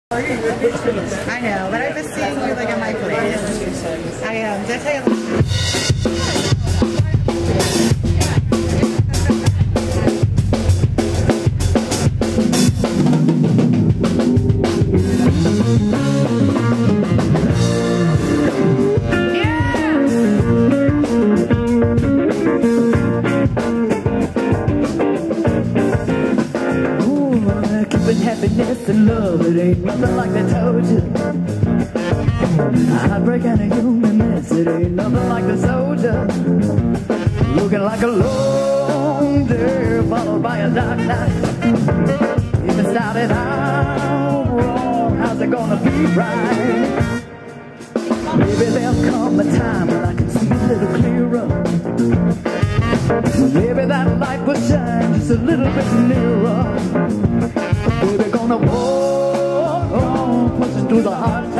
I know, but I've been seeing you like in my place. I am. Did I tell you? Happiness and love, it ain't nothing like they told you. Heartbreak and a humanness, it ain't nothing like the soldier. Looking like a long day followed by a dark night. If it started out wrong, how's it gonna be right? Maybe there'll come a time when I can see a little clearer. Maybe that light will shine just a little bit nearer. We're gonna walk on, pushing through the hard